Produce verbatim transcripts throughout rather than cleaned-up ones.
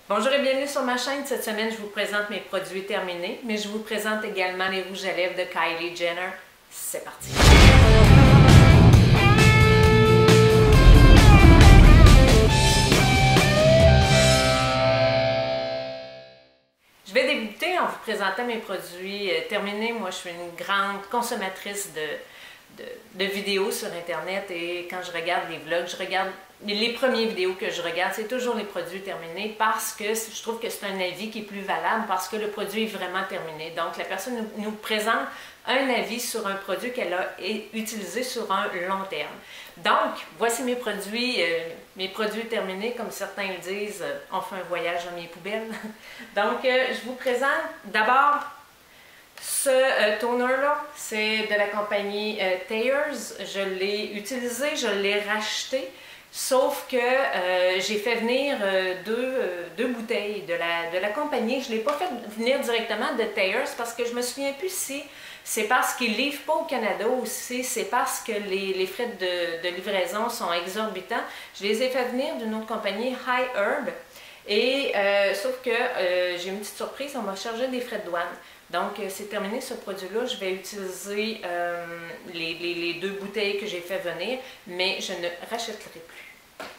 Bonjour et bienvenue sur ma chaîne. Cette semaine, je vous présente mes produits terminés, mais je vous présente également les rouges à lèvres de Kylie Jenner. C'est parti! Je vais débuter en vous présentant mes produits terminés. Moi, je suis une grande consommatrice de De, de vidéos sur Internet et quand je regarde les vlogs, je regarde les premières vidéos que je regarde, c'est toujours les produits terminés parce que je trouve que c'est un avis qui est plus valable parce que le produit est vraiment terminé. Donc la personne nous, nous présente un avis sur un produit qu'elle a utilisé sur un long terme. Donc voici mes produits, euh, mes produits terminés, comme certains le disent, euh, on fait un voyage dans mes poubelles. Donc euh, je vous présente d'abord ce euh, toner-là, c'est de la compagnie euh, Thayers. Je l'ai utilisé, je l'ai racheté, sauf que euh, j'ai fait venir euh, deux, euh, deux bouteilles de la, de la compagnie. Je ne l'ai pas fait venir directement de Thayers parce que je me souviens plus si c'est parce qu'ils ne livrent pas au Canada ou si c'est parce que les, les frais de, de livraison sont exorbitants. Je les ai fait venir d'une autre compagnie, High Herb. Et euh, sauf que euh, j'ai une petite surprise, on m'a chargé des frais de douane. Donc, euh, c'est terminé ce produit-là. Je vais utiliser euh, les, les, les deux bouteilles que j'ai fait venir, mais je ne rachèterai plus.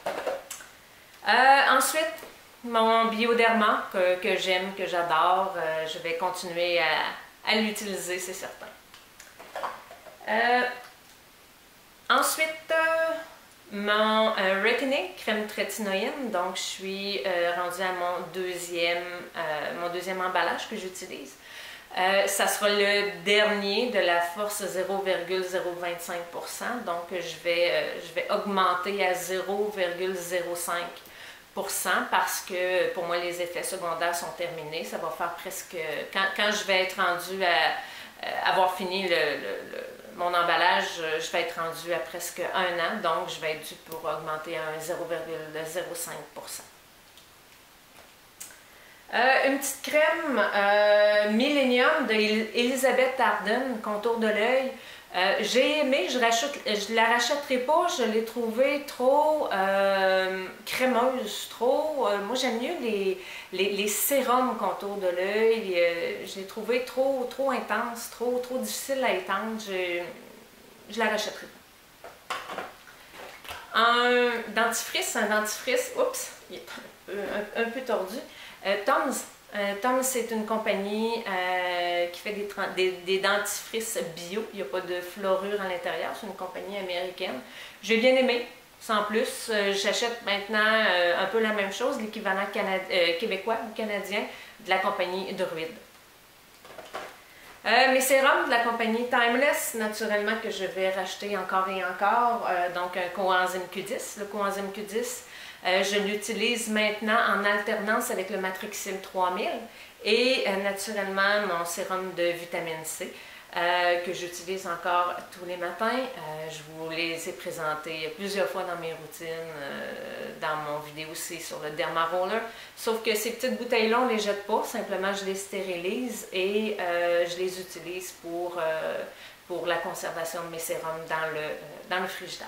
Euh, ensuite, mon Bioderma que, que j'aime, que j'adore, euh, je vais continuer à, à l'utiliser, c'est certain. Euh, ensuite, euh, mon euh, Retinate crème trétinoïne, donc je suis euh, rendue à mon deuxième, euh, mon deuxième emballage que j'utilise. Euh, ça sera le dernier de la force zéro virgule zéro vingt-cinq pour cent, donc je vais, euh, je vais augmenter à zéro virgule zéro cinq pour cent parce que pour moi les effets secondaires sont terminés. Ça va faire presque, quand, quand je vais être rendue à euh, avoir fini le, le, le, mon emballage, je vais être rendue à presque un an, donc je vais être due pour augmenter à zéro virgule zéro cinq pour cent. Euh, une petite crème euh, Millennium de Elizabeth Arden, contour de l'œil. Euh, j'ai aimé, je ne la rachèterai pas, je l'ai trouvée trop euh, crémeuse, trop... Euh, moi j'aime mieux les, les, les sérums contour de l'œil, euh, je l'ai trouvée trop, trop intense, trop, trop difficile à étendre, je ne la rachèterai pas. Un dentifrice, un dentifrice, oups, il est un peu, un, un peu tordu. Euh, Tom's, euh, Tom's c'est une compagnie euh, qui fait des, des, des dentifrices bio. Il n'y a pas de fluorure à l'intérieur. C'est une compagnie américaine. J'ai bien aimé. Sans plus, euh, j'achète maintenant euh, un peu la même chose, l'équivalent euh, québécois ou canadien de la compagnie Druid. Euh, mes sérums de la compagnie Timeless, naturellement que je vais racheter encore et encore. Euh, donc un coenzyme Q dix. Le coenzyme Q dix, Euh, je l'utilise maintenant en alternance avec le Matrixyl trois mille et euh, naturellement mon sérum de vitamine C euh, que j'utilise encore tous les matins. Euh, je vous les ai présentés plusieurs fois dans mes routines, euh, dans mon vidéo aussi sur le Derma Roller. Sauf que ces petites bouteilles-là, on ne les jette pas, simplement je les stérilise et euh, je les utilise pour, euh, pour la conservation de mes sérums dans le, euh, dans le frigidaire.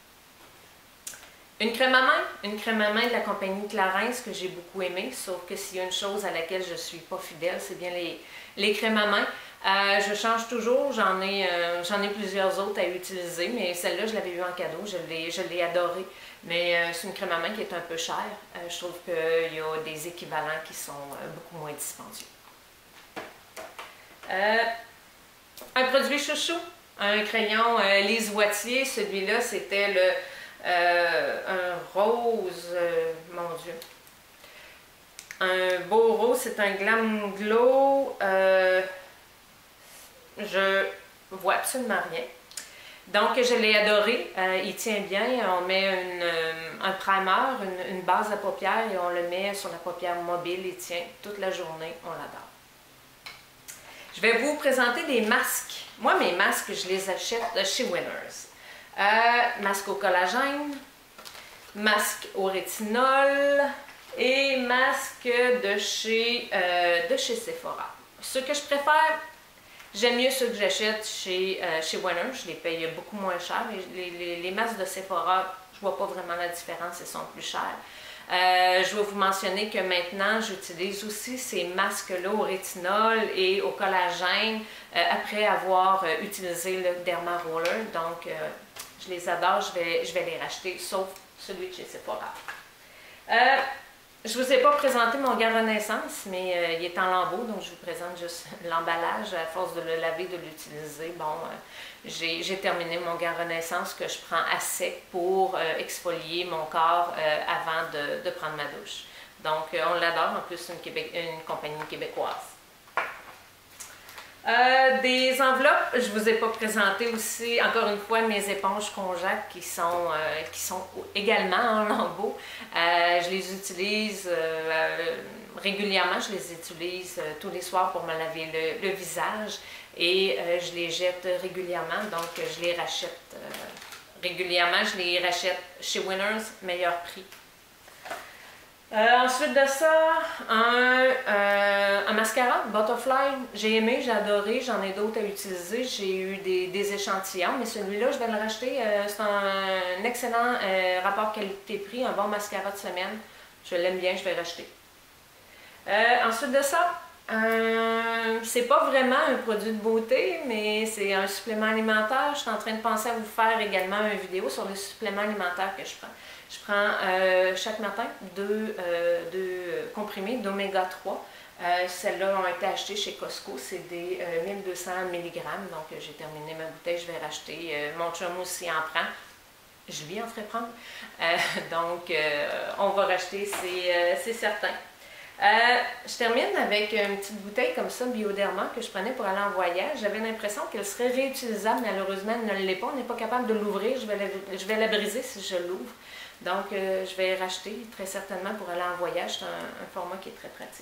Une crème à main, une crème à main de la compagnie Clarins que j'ai beaucoup aimé, sauf que s'il y a une chose à laquelle je ne suis pas fidèle, c'est bien les, les crèmes à main. Euh, je change toujours, j'en ai, euh, j'en ai plusieurs autres à utiliser, mais celle-là, je l'avais eu en cadeau, je l'ai adorée. Mais euh, c'est une crème à main qui est un peu chère. Euh, je trouve qu'il y a des équivalents qui sont euh, beaucoup moins dispendieux. Euh, un produit chouchou, un crayon euh, Lise Wattier, celui-là, c'était le... Euh, un rose, euh, mon Dieu, un beau rose, c'est un Glam Glow, euh, je vois absolument rien, donc je l'ai adoré, euh, il tient bien, on met une, un primer, une, une base à paupières et on le met sur la paupière mobile, il tient toute la journée, on l'adore. Je vais vous présenter des masques. Moi mes masques je les achète chez Winners. Euh, masque au collagène, masque au rétinol et masque de chez, euh, de chez Sephora. Ceux que je préfère, j'aime mieux ceux que j'achète chez, euh, chez Winners, je les paye beaucoup moins cher. Les, les, les masques de Sephora, je ne vois pas vraiment la différence, ils sont plus chers. Euh, je vais vous mentionner que maintenant, j'utilise aussi ces masques-là au rétinol et au collagène euh, après avoir euh, utilisé le Derma Roller. Donc, euh, je les adore, je vais, je vais les racheter, sauf celui de chez Sephora. Euh, Je ne vous ai pas présenté mon gant Renaissance, mais euh, il est en lambeaux, donc je vous présente juste l'emballage. À force de le laver, de l'utiliser, bon, euh, j'ai terminé mon gant Renaissance que je prends à sec pour euh, exfolier mon corps euh, avant de, de prendre ma douche. Donc, euh, on l'adore, en plus, une, Québec, une compagnie québécoise. Euh, des enveloppes, je vous ai pas présenté aussi, encore une fois, mes éponges Conjac qui sont, euh, qui sont également en lambeaux. Euh, je les utilise euh, régulièrement, je les utilise euh, tous les soirs pour me laver le, le visage et euh, je les jette régulièrement, donc je les rachète euh, régulièrement, je les rachète chez Winners, meilleur prix. Euh, ensuite de ça, un, euh, un mascara Butterfly, j'ai aimé, j'ai adoré, j'en ai d'autres à utiliser, j'ai eu des, des échantillons, mais celui-là, je vais le racheter, euh, c'est un, un excellent euh, rapport qualité-prix, un bon mascara de semaine, je l'aime bien, je vais le racheter. Euh, ensuite de ça, euh, c'est pas vraiment un produit de beauté, mais c'est un supplément alimentaire, je suis en train de penser à vous faire également une vidéo sur les suppléments alimentaires que je prends. Je prends euh, chaque matin deux, euh, deux comprimés d'oméga trois. Euh, Celles-là ont été achetées chez Costco, c'est des euh, mille deux cents milligrammes. Donc euh, j'ai terminé ma bouteille, je vais racheter. Euh, mon chum aussi en prend. Je lui en ferai prendre. Euh, donc euh, on va racheter, c'est euh, certain. Euh, je termine avec une petite bouteille comme ça, Bioderma, que je prenais pour aller en voyage. J'avais l'impression qu'elle serait réutilisable, malheureusement elle ne l'est pas. On n'est pas capable de l'ouvrir, je vais la, je vais la briser si je l'ouvre. Donc, euh, je vais racheter très certainement pour aller en voyage. C'est un, un format qui est très pratique.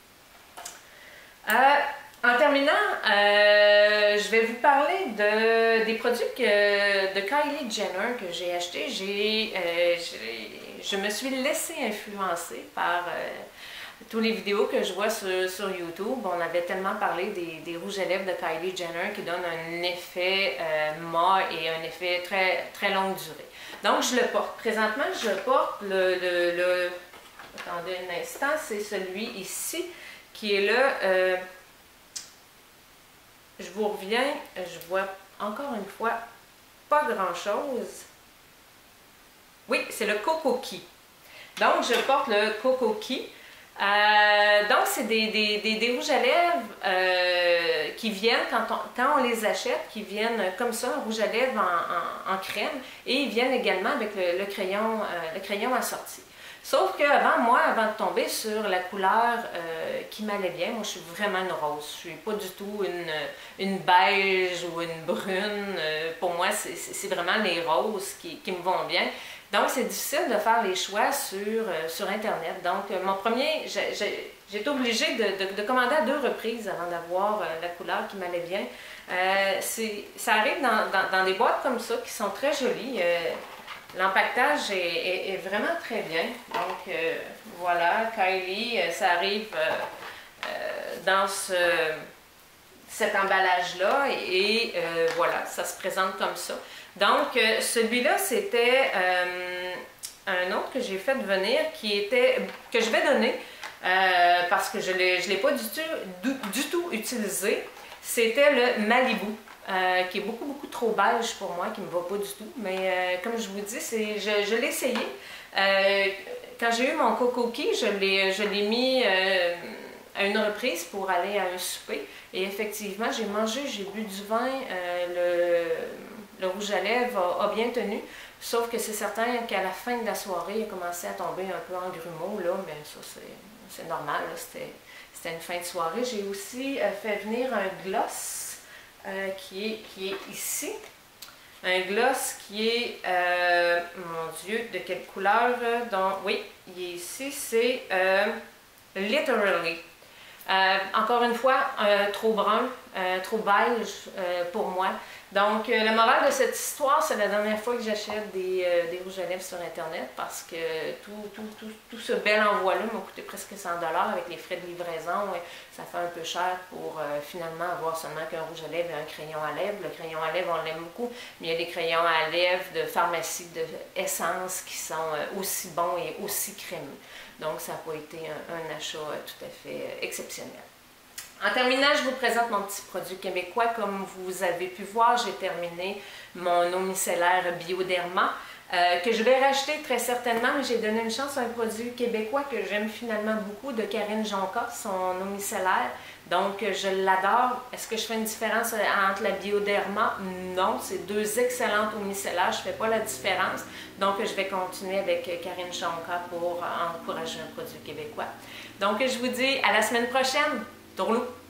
Euh, en terminant, euh, je vais vous parler de, des produits que, de Kylie Jenner que j'ai achetés. J'ai, euh, je me suis laissée influencer par euh, toutes les vidéos que je vois sur, sur YouTube. On avait tellement parlé des, des rouges à lèvres de Kylie Jenner qui donnent un effet euh, mat et un effet très, très longue durée. Donc, je le porte. Présentement, je porte le... le, le attendez un instant, c'est celui ici qui est là. Euh, je vous reviens, je vois encore une fois pas grand-chose. Oui, c'est le Cocoki. Donc, je porte le Cocoki. Euh, donc, c'est des, des, des, des rouges à lèvres euh, qui viennent, quand on, quand on les achète, qui viennent comme ça, un rouge à lèvres en, en, en crème, et ils viennent également avec le, le, crayon, euh, le crayon assorti. Sauf qu'avant, moi, avant de tomber sur la couleur euh, qui m'allait bien, moi je suis vraiment une rose. Je suis pas du tout une, une beige ou une brune. Euh, pour moi, c'est vraiment les roses qui, qui me vont bien. Donc, c'est difficile de faire les choix sur, euh, sur Internet. Donc, euh, mon premier, j'ai été obligée de, de, de commander à deux reprises avant d'avoir euh, la couleur qui m'allait bien. Euh, ça arrive dans, dans, dans des boîtes comme ça qui sont très jolies. Euh, L'empaquetage est, est, est vraiment très bien. Donc, euh, voilà, Kylie, ça arrive euh, euh, dans ce, cet emballage-là et, et euh, voilà, ça se présente comme ça. Donc, euh, celui-là, c'était euh, un autre que j'ai fait venir qui était, que je vais donner euh, parce que je ne l'ai pas du tout, du, du tout utilisé. C'était le Malibu. Euh, qui est beaucoup, beaucoup trop beige pour moi, qui ne me va pas du tout. Mais euh, comme je vous dis, je, je l'ai essayé. Euh, quand j'ai eu mon Cocoki, je l'ai mis euh, à une reprise pour aller à un souper. Et effectivement, j'ai mangé, j'ai bu du vin, euh, le, le rouge à lèvres a, a bien tenu. Sauf que c'est certain qu'à la fin de la soirée, il a commencé à tomber un peu en grumeaux, là, mais ça, c'est normal, c'était une fin de soirée. J'ai aussi euh, fait venir un gloss. Euh, qui, est, qui est ici. Un gloss qui est, euh, mon Dieu, de quelle couleur? Donc, oui, il est ici, c'est euh, Literally. Euh, encore une fois, euh, trop brun, euh, trop beige euh, pour moi. Donc, euh, la morale de cette histoire, c'est la dernière fois que j'achète des, euh, des rouges à lèvres sur Internet parce que tout, tout, tout, tout ce bel envoi-là m'a coûté presque cent dollars avec les frais de livraison. Et ça fait un peu cher pour euh, finalement avoir seulement qu'un rouge à lèvres et un crayon à lèvres. Le crayon à lèvres, on l'aime beaucoup, mais il y a des crayons à lèvres de pharmacie, de essence qui sont euh, aussi bons et aussi crémeux. Donc, ça n'a pas été un, un achat euh, tout à fait euh, exceptionnel. En terminant, je vous présente mon petit produit québécois. Comme vous avez pu voir, j'ai terminé mon eau micellaire Bioderma, euh, que je vais racheter très certainement, mais j'ai donné une chance à un produit québécois que j'aime finalement beaucoup, de Karine Jonca, son eau micellaire. Donc, je l'adore. Est-ce que je fais une différence entre la Bioderma? Non, c'est deux excellentes eaux micellaires. Je ne fais pas la différence. Donc, je vais continuer avec Karine Jonca pour encourager un produit québécois. Donc, je vous dis à la semaine prochaine. Tourlou!